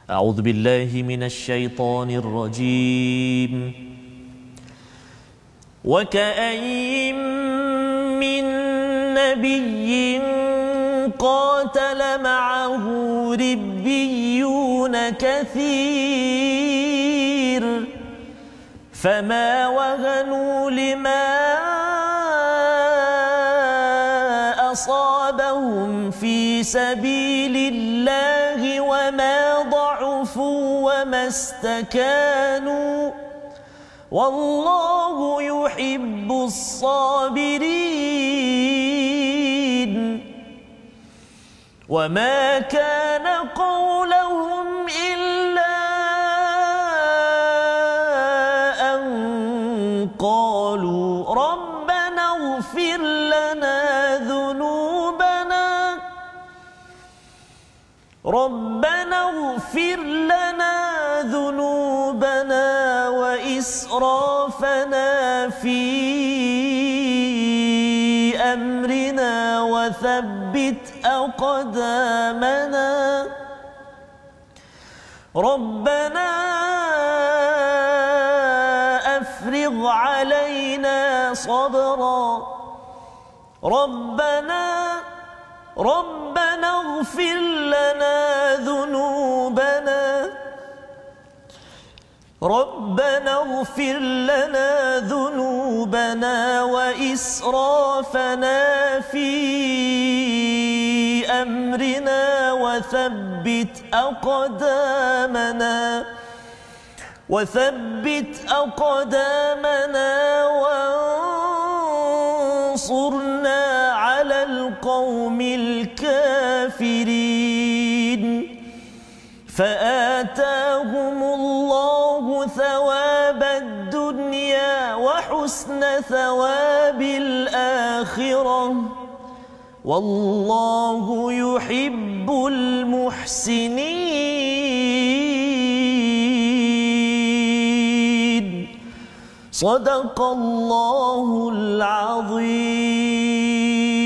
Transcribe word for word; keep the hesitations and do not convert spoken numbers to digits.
أعوذ بالله من الشيطان الرجيم. وكأين من نبي قاتل معه ربيون كثير فما وهنوا لما أصابهم في سبيل الله وما ضعفوا وما استكانوا والله يحب الصابرين. وما كان قولهم إلا أن قالوا ربنا اغفر لنا ذنوبنا ربنا اغفر لنا ذنوبنا وإسرافنا في أمرنا وثبت أقدامنا ربنا أفرغ علينا صبرا ربنا ربنا اغفر لنا ذنوبنا ربنا اغفر لنا ذنوبنا وإسرافنا في أمرنا وثبت أقدامنا وثبت أقدامنا وانصرنا على القوم الكافرين. فآتاهم الله ثواب الدنيا وحسن ثواب الآخرة والله يحب المحسنين. صدق الله العظيم.